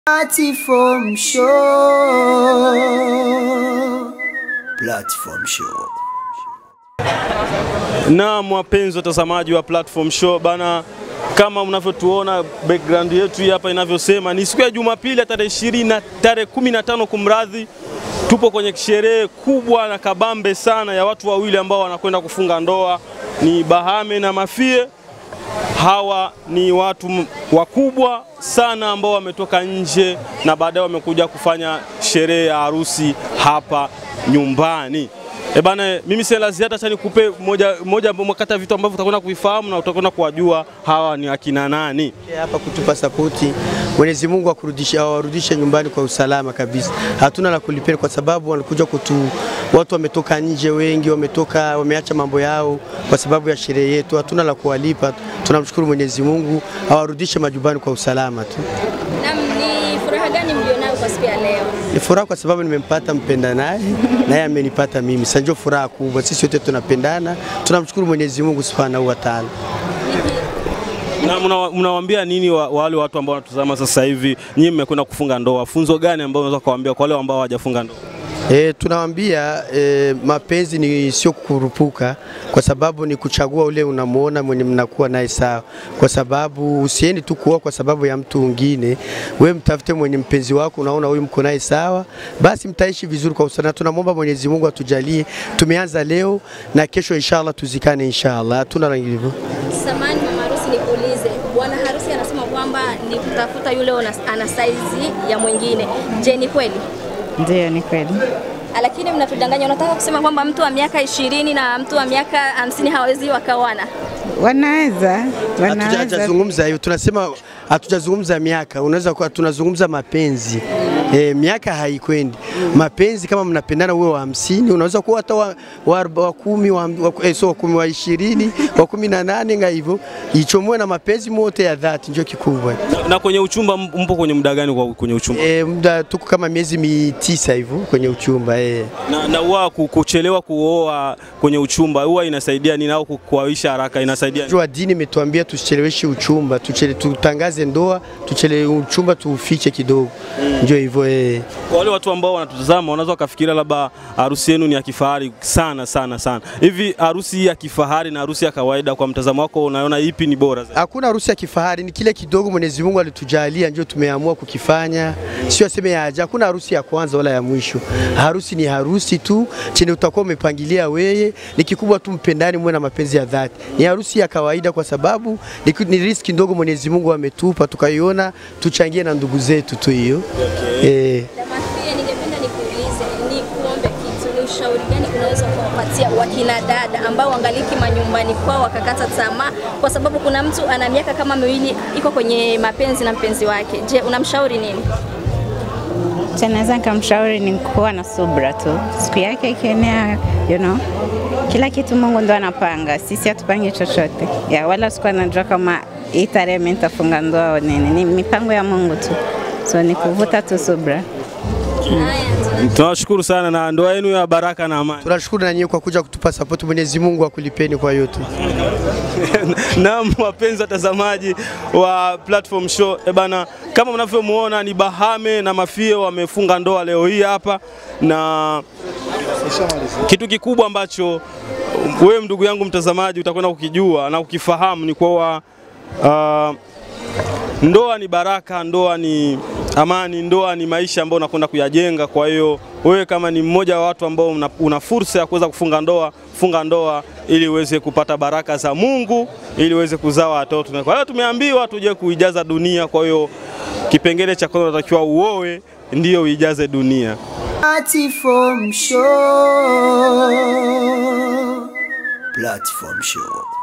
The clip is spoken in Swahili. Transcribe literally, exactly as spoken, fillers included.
Platform Show. Platform Show. Na wapenzi watazamaji wa Platform Show bana, kama mnavyotuona background yetu hii hapa inavyosema, ni siku ya Jumapili tarehe ishirini na tarehe kumi na tano kumradhi. Tupo kwenye sherehe kubwa na kabambe sana ya watu wawili ambao wanakwenda kufunga ndoa, ni Bahame na Mafie. Hawa ni watu wakubwa sana ambao wametoka nje na baadaye wamekuja kufanya sherehe ya harusi hapa nyumbani. E bana, mimi sina la ziada, acha nikupe moja moja mkata vitu ambavyo utakwenda kuifahamu na utakwenda kuwajua hawa ni akina nani. Hapa kutupa sapoti, Mwenyezi Mungu akurudisha awarudishe nyumbani kwa usalama kabisa. Hatuna la kulipeni kwa sababu walikuja kutu, watu wametoka nje wengi, wametoka wameacha mambo yao kwa sababu ya sherehe yetu. Hatuna la kuwalipa. Tunamshukuru Mwenyezi Mungu awarudishe majumbani kwa usalama tu. Na ni furaha gani mlionayo kwa siku ya leo? Ni furaha kwa sababu nimempata mpenda naye, naye amenipata mimi. Sasa ndio furaha kubwa. Sisi wote tunapendana. Tunamshukuru Mwenyezi Mungu Subhanahu wa Ta'ala. Na mnawaambia nini wa, wale watu ambao wanatazama sasa hivi? Nyinyi mmekwenda kufunga ndoa. Funzo gani ambao unaweza kuwaambia kwa wale ambao hawajafunga ndoa? E, tunawaambia e, mapenzi ni sio kukurupuka, kwa sababu ni kuchagua ule unamuona mwenye mnakuwa naye sawa. Kwa sababu usiendi tu kuoa kwa sababu ya mtu mwingine. Wewe mtafute mwenye mpenzi wako unaona huyu mko naye sawa, basi mtaishi vizuri kwa usalama. Tunamwomba Mwenyezi Mungu atujalie. Tumeanza leo na kesho inshallah tuzikane inshallah. Hatuna la hivyo. Samani mama harusi, nikuulize. Bwana harusi anasema kwamba ni kutafuta yule ana size ya mwingine. Je, ni kweli? Ndio, ni kweli. Lakini mnatudanganya, unataka kusema kwamba mtu wa miaka ishirini na mtu wa miaka hamsini hawezi wakawana? Wanaweza, wanaweza. Hatujazungumza hiyo, tunasema hatujazungumza miaka, unaweza kuwa tunazungumza mapenzi. E, miaka haikwendi. Mapenzi kama mnapendana uwe wa hamsini, unaweza kuwa hata wa, wa, wa kumi, wa, wa, eh, so, wa kumi, wa ishirini, wa kumi na nane nga hivyo. Ichomwe na mapenzi mote ya dhati ndio kikubwa. Na, na kwenye uchumba mpo kwenye muda gani kwa kwenye uchumba? E, muda tuko kama miezi mitisa hivyo kwenye uchumba eh. Na na huwa kuchelewa kuoa kwenye uchumba huwa inasaidia nini au kuawisha haraka inasaidia nini? Jua dini imetuambia tusicheleweshe uchumba, tuchele tutangaze ndoa, tuchele uchumba tuufiche kidogo. Mm. Ndio hivyo eh. Kwa wale watu ambao wanatutazama wanaweza kufikiria labda harusi yenu ni ya kifahari sana sana sana. Hivi harusi ya kifahari na harusi ya kawaida kwa mtazamo wako unaona ipi ni bora zaidi? Hakuna harusi ya kifahari, ni kile kidogo Mwenyezi Mungu alitujalia ndio tumeamua kukifanya. Sio aseme ya haja. Hakuna harusi ya kwanza wala ya mwisho. Harusi ni harusi tu, chenye utakuwa umepangilia wewe, ni kikubwa tu mpendani mwe na mapenzi ya dhati. Ni harusi ya kawaida kwa sababu ni, ni riski ndogo Mwenyezi Mungu ametupa tukaiona, tuchangie na ndugu zetu tu hiyo. Okay. Eh. Mafia, ningependa nikuulize, ni kuombe kitu, ni ushauri gani unaweza kuwapatia wakina dada ambao wangaliki manyumbani kwao wakakata tamaa kwa sababu kuna mtu ana miaka kama miwili iko kwenye mapenzi na mpenzi wake? Je, unamshauri nini? Naweza nikamshauri ni kuwa na subra tu. Siku yake ikienea, you know, kila kitu Mungu ndo anapanga. Sisi hatupangi chochote. Ya wala sikuwa najua kama hii tarehe mimi nitafunga ndoa au nini. Ni mipango ya Mungu tu. So ni kuvuta tu subra. Hmm. Tunashukuru sana na ndoa yenu ya baraka na amani. Tunashukuru na nyinyi kwa kuja kutupa support. Mwenyezi Mungu akulipeni kwa yote. Na wapenzi watazamaji wa Platform Show, e bana, kama mnavyomuona ni Bahame na Mafie wamefunga ndoa leo hii hapa, na kitu kikubwa ambacho wewe ndugu yangu mtazamaji utakwenda kukijua na kukifahamu ni kwa uh, ndoa ni baraka, ndoa ni amani, ndoa ni maisha ambayo unakwenda kuyajenga. Kwa hiyo wewe kama ni mmoja wa watu ambao una, una fursa ya kuweza kufunga ndoa, funga ndoa ili uweze kupata baraka za Mungu, ili uweze kuzaa watoto. Kwa hiyo tumeambiwa tuje kuijaza dunia, kwa hiyo kipengele cha kwanza unatakiwa uoe ndio uijaze dunia. Platform Show. Platform Show.